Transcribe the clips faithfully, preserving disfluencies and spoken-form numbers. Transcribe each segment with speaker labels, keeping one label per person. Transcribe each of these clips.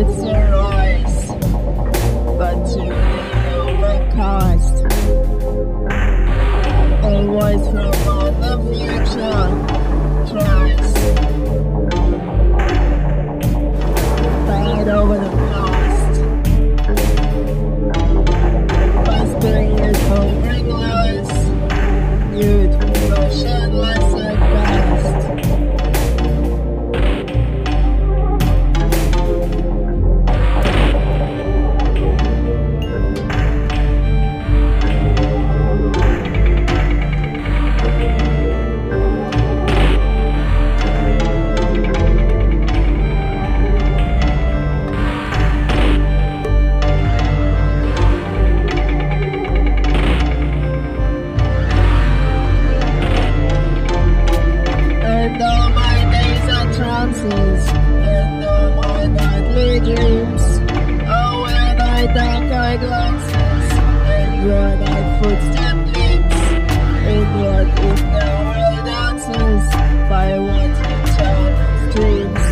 Speaker 1: with your eyes, but to overcast. A voice from all the future tries fight over the past. Whispering is hovering lies, youth motionless at best. And all my days are trances, and all my nightly dreams are where thy dark eye glances, and where thy footstep leaps, in what in the world dances, by what eternal streams.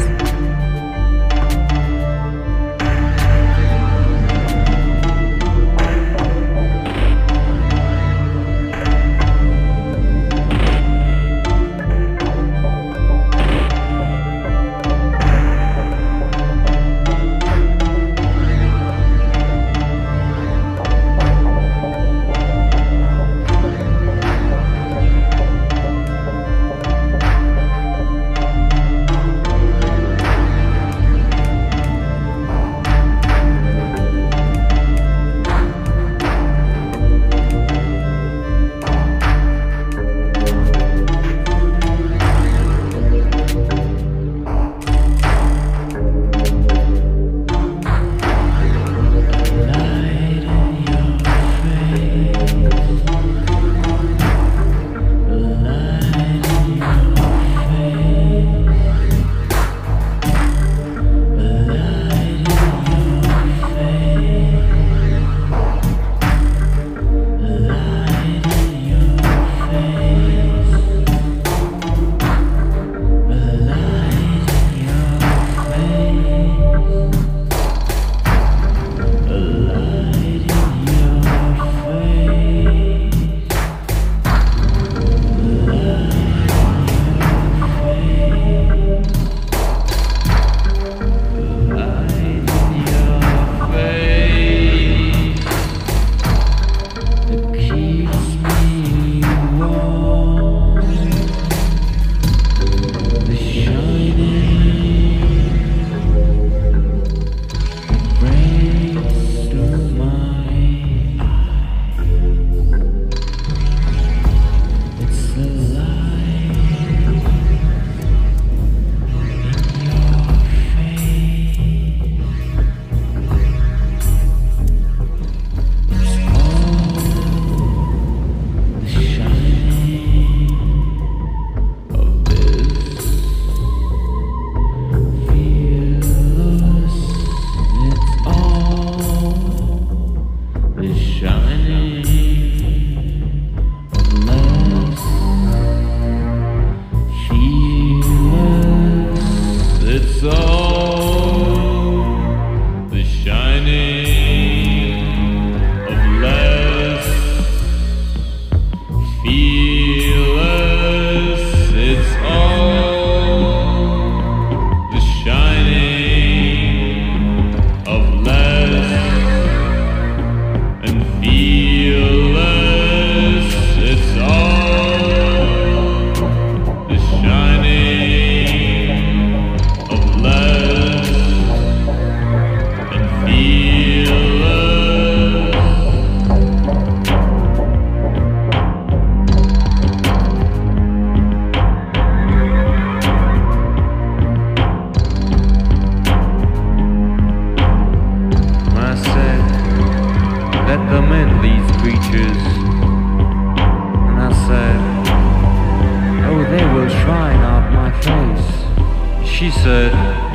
Speaker 2: She said,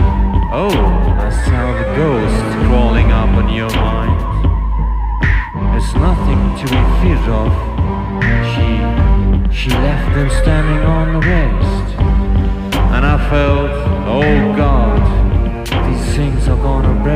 Speaker 2: oh, I saw the ghost crawling up on your mind. There's nothing to be feared of. She, she left them standing on the waste. And I felt, oh God, these things are gonna break.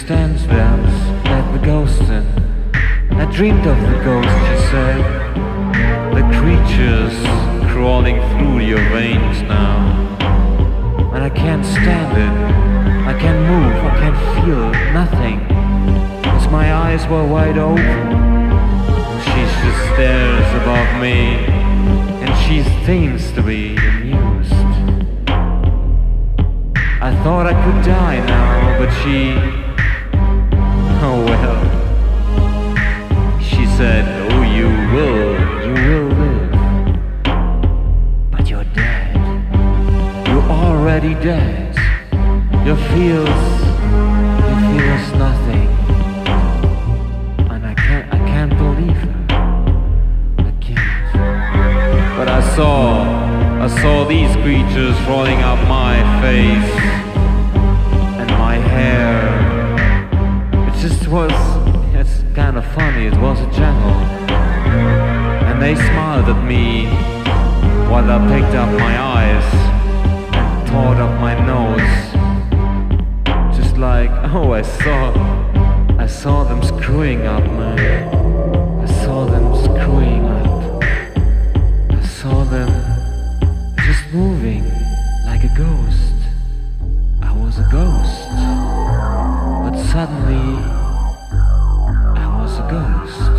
Speaker 2: stands there, let the ghost in. I dreamed of the ghost, she said. The creatures crawling through your veins now. And I can't stand it. I can't move, I can't feel nothing. As my eyes were wide open. She just stares above me, and she seems to be amused. I thought I could die now, but she... Oh well. She said, oh, you will, you will live. But you're dead. You're already dead. Your feels, your feels nothing. And I can't, I can't believe her. I can't. But I saw, I saw these creatures crawling up my face and my hair. It just was, it's kind of funny, it was a jungle. And they smiled at me while I picked up my eyes and tore up my nose. Just like, oh, I saw, I saw them screwing up, man. I saw them screwing up. I saw them just moving like a ghost. I was a ghost. But suddenly, I was a ghost.